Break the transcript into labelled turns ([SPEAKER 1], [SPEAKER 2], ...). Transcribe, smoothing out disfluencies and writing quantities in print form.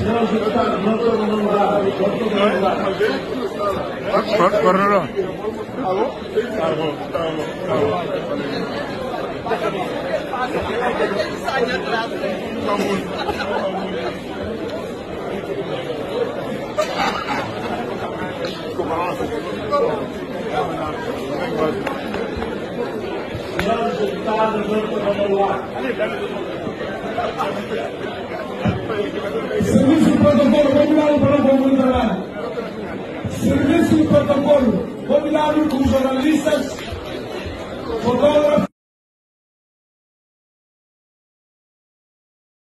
[SPEAKER 1] Correrò.
[SPEAKER 2] Serviço de protocolo, combinado para o povo de trabalho. Serviço de protocolo, combinado com jornalistas, fotógrafos.